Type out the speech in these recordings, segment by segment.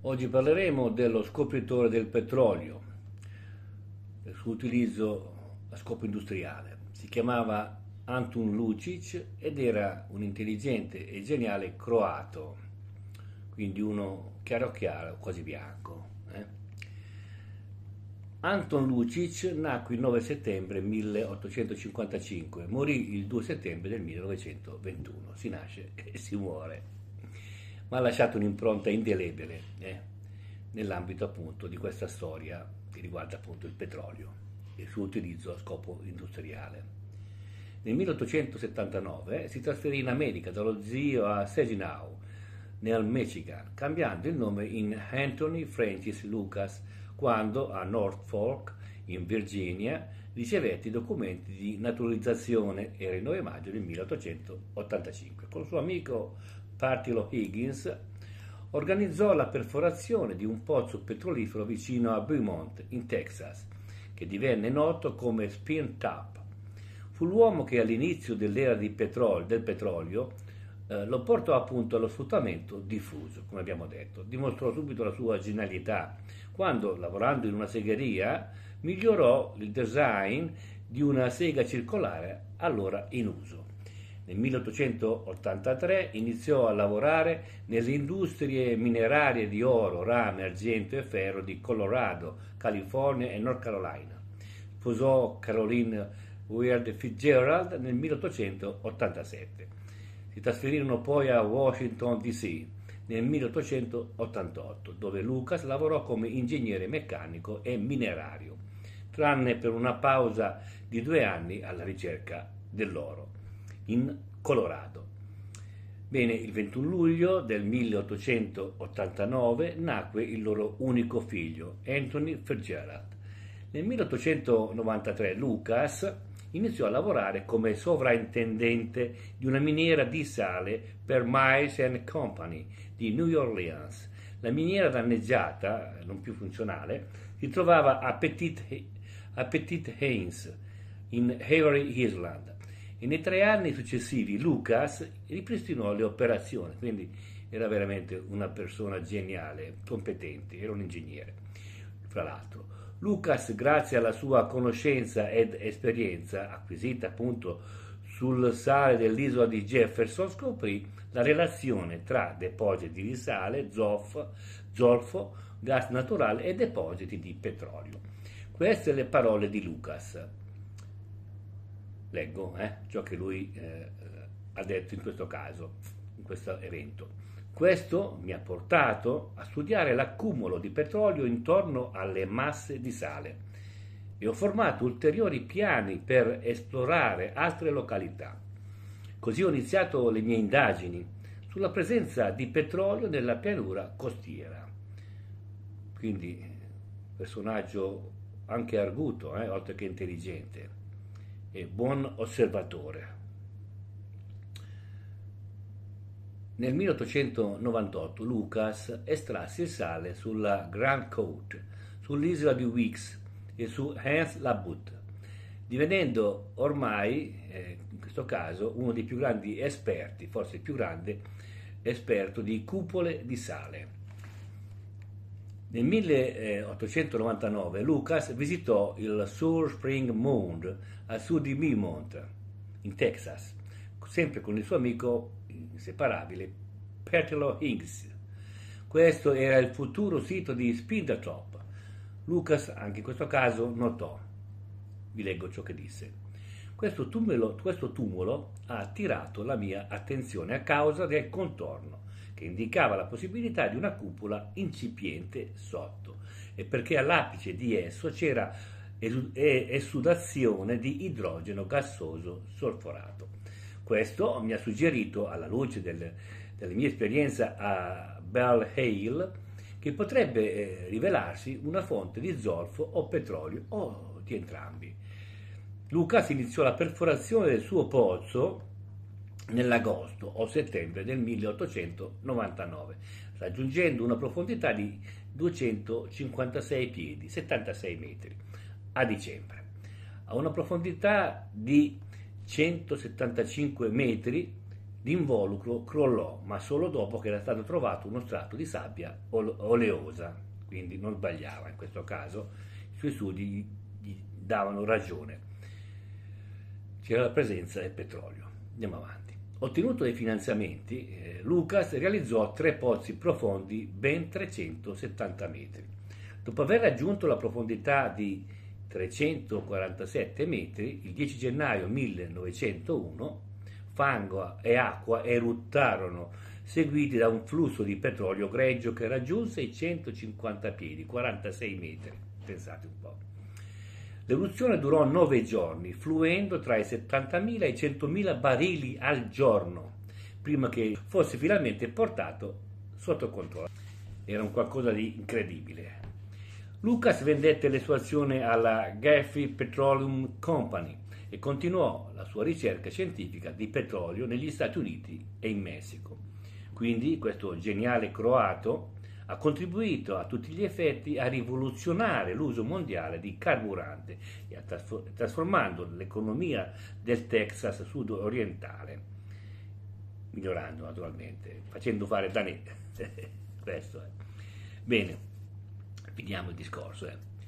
Oggi parleremo dello scopritore del petrolio, del suo utilizzo a scopo industriale. Si chiamava Antun Lucic ed era un intelligente e geniale croato, quindi uno chiaro chiaro, quasi bianco. Anton Lucic nacque il 9 settembre 1855, morì il 2 settembre del 1921. Si nasce e si muore, ma ha lasciato un'impronta indelebile nell'ambito appunto di questa storia che riguarda appunto il petrolio e il suo utilizzo a scopo industriale. Nel 1879 si trasferì in America dallo zio a Saginaw, nel Michigan, cambiando il nome in Anthony Francis Lucas quando a Norfolk, in Virginia, ricevette i documenti di naturalizzazione. Era il 9 maggio del 1885. Con il suo amico Partilo Higgins organizzò la perforazione di un pozzo petrolifero vicino a Beaumont, in Texas, che divenne noto come Spin Tap. Fu l'uomo che all'inizio dell'era del petrolio lo portò appunto allo sfruttamento diffuso, come abbiamo detto. Dimostrò subito la sua genialità quando, lavorando in una segheria, migliorò il design di una sega circolare allora in uso. Nel 1883 iniziò a lavorare nelle industrie minerarie di oro, rame, argento e ferro di Colorado, California e North Carolina. Sposò Caroline Weird Fitzgerald nel 1887. Si trasferirono poi a Washington DC nel 1888, dove Lucas lavorò come ingegnere meccanico e minerario, tranne per una pausa di 2 anni alla ricerca dell'oro in Colorado. Bene, il 21 luglio del 1889 nacque il loro unico figlio, Anthony Fitzgerald. Nel 1893 Lucas iniziò a lavorare come sovrintendente di una miniera di sale per Miles and Company di New Orleans. La miniera danneggiata, non più funzionale, si trovava a Petit Haynes, in Avery Island, e nei 3 anni successivi Lucas ripristinò le operazioni, quindi era veramente una persona geniale, competente, era un ingegnere, fra l'altro. Lucas, grazie alla sua conoscenza ed esperienza acquisita appunto sul sale dell'isola di Jefferson, scoprì la relazione tra depositi di sale, zolfo, gas naturale e depositi di petrolio. Queste le parole di Lucas. Leggo ciò che lui ha detto in questo caso, in questo evento. Questo mi ha portato a studiare l'accumulo di petrolio intorno alle masse di sale e ho formato ulteriori piani per esplorare altre località. Così ho iniziato le mie indagini sulla presenza di petrolio nella pianura costiera. Quindi personaggio anche arguto, oltre che intelligente e buon osservatore. Nel 1898 Lucas estrasse il sale sulla Grand Côte, sull'isola di Weeks e su Hans Labut, divenendo ormai, in questo caso, uno dei più grandi esperti, forse il più grande esperto di cupole di sale. Nel 1899 Lucas visitò il Sour Spring Mound a sud di Beaumont, in Texas, sempre con il suo amico inseparabile Partilo Higgins. Questo era il futuro sito di Spindletop. Lucas anche in questo caso notò, vi leggo ciò che disse: questo tumulo ha attirato la mia attenzione a causa del contorno che indicava la possibilità di una cupola incipiente sotto e perché all'apice di esso c'era esudazione di idrogeno gassoso solforato. Questo mi ha suggerito, alla luce della mia esperienza a Belle Isle, che potrebbe rivelarsi una fonte di zolfo o petrolio o di entrambi. Lucas iniziò la perforazione del suo pozzo nell'agosto o settembre del 1899, raggiungendo una profondità di 256 piedi, 76 metri, a dicembre. A una profondità di 175 metri l'involucro crollò, ma solo dopo che era stato trovato uno strato di sabbia oleosa, quindi non sbagliava in questo caso, i suoi studi gli davano ragione, c'era la presenza del petrolio. Andiamo avanti. Ottenuto dei finanziamenti, Lucas realizzò 3 pozzi profondi ben 370 metri. Dopo aver raggiunto la profondità di 347 metri, il 10 gennaio 1901, fango e acqua eruttarono, seguiti da un flusso di petrolio greggio che raggiunse i 150 piedi, 46 metri. Pensate un po'. L'eruzione durò 9 giorni, fluendo tra i 70.000 e i 100.000 barili al giorno, prima che fosse finalmente portato sotto controllo. Era un qualcosa di incredibile. Lucas vendette le sue azioni alla Gulf Petroleum Company e continuò la sua ricerca scientifica di petrolio negli Stati Uniti e in Messico. Quindi questo geniale croato ha contribuito a tutti gli effetti a rivoluzionare l'uso mondiale di carburante e trasformando l'economia del Texas sud-orientale, migliorando naturalmente, facendo fare da me. Questo è. Bene, finiamo il discorso.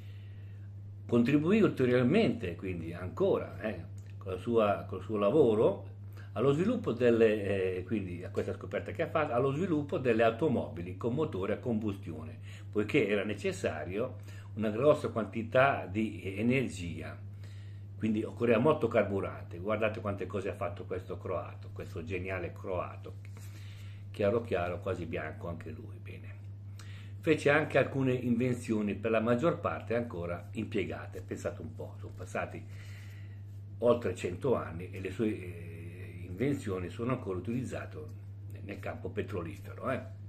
Contribuì ulteriormente, quindi ancora, col suo lavoro, allo sviluppo quindi a questa scoperta che ha fatto, allo sviluppo delle automobili con motore a combustione, poiché era necessario una grossa quantità di energia, quindi occorreva molto carburante. Guardate quante cose ha fatto questo croato, questo geniale croato, chiaro chiaro, quasi bianco anche lui. Bene. Fece anche alcune invenzioni, per la maggior parte ancora impiegate. Pensate un po', sono passati oltre 100 anni e le sue invenzioni sono ancora utilizzate nel campo petrolifero.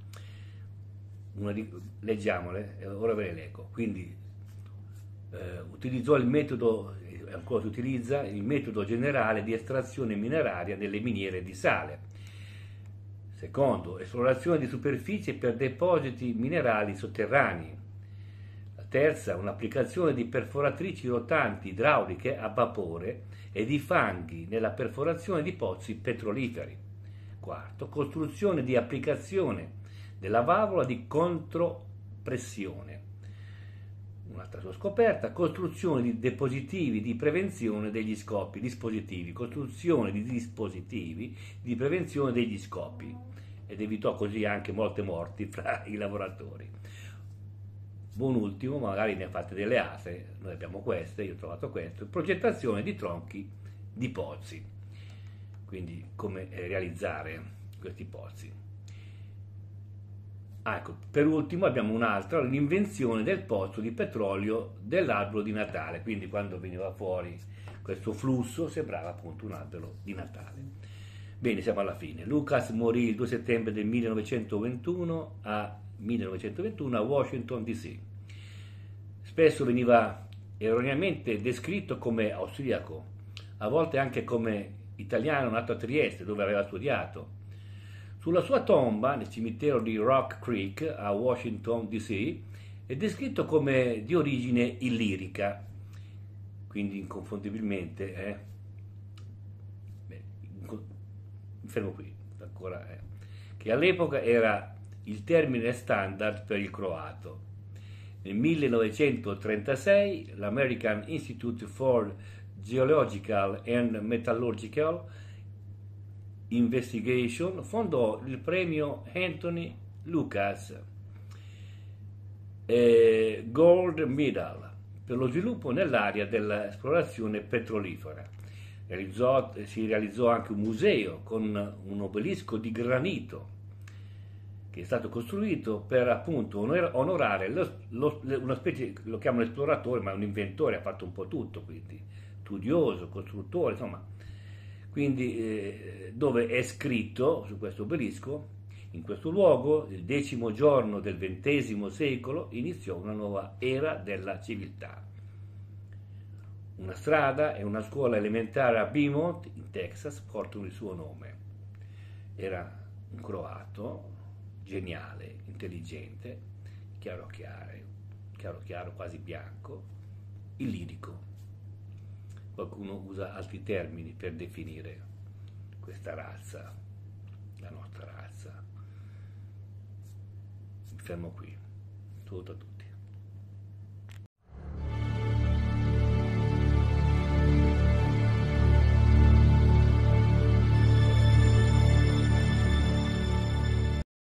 Leggiamole, ora ve le leggo. Quindi utilizzò il metodo, ancora si utilizza, il metodo generale di estrazione mineraria delle miniere di sale. Secondo, esplorazione di superficie per depositi minerali sotterranei. La terza, un'applicazione di perforatrici rotanti idrauliche a vapore e di fanghi nella perforazione di pozzi petroliferi. Quarto, costruzione di applicazione della valvola di contropressione. Un'altra sua scoperta, costruzione di dispositivi di prevenzione degli scoppi, costruzione di dispositivi di prevenzione degli scoppi, ed evitò così anche molte morti fra i lavoratori. Buon ultimo, magari ne ha fatte delle altre, noi abbiamo queste, io ho trovato questo, progettazione di tronchi di pozzi, quindi come realizzare questi pozzi. Ecco, per ultimo abbiamo un'altra, l'invenzione del pozzo di petrolio dell'albero di Natale, quindi quando veniva fuori questo flusso sembrava appunto un albero di Natale. Bene, siamo alla fine. Lucas morì il 2 settembre del 1921 a Washington DC. Spesso veniva erroneamente descritto come austriaco, a volte anche come italiano nato a Trieste, dove aveva studiato. Sulla sua tomba, nel cimitero di Rock Creek a Washington DC, è descritto come di origine illirica, quindi inconfondibilmente, fermo qui, ancora, che all'epoca era il termine standard per il croato. Nel 1936 l'American Institute for Geological and Metallurgical Investigation fondò il premio Anthony Lucas Gold Medal per lo sviluppo nell'area dell'esplorazione petrolifera. Si realizzò anche un museo con un obelisco di granito che è stato costruito per appunto onorare una specie, lo chiamano esploratore, ma è un inventore, ha fatto un po' tutto, quindi studioso, costruttore, insomma. Quindi dove è scritto su questo obelisco: in questo luogo, il 10° giorno del XX secolo, iniziò una nuova era della civiltà. Una strada e una scuola elementare a Beaumont, in Texas, portano il suo nome. Era un croato geniale, intelligente, chiaro chiaro, quasi bianco, illirico. Qualcuno usa altri termini per definire questa razza la nostra razza. Mi fermo qui. Saluto a tutti.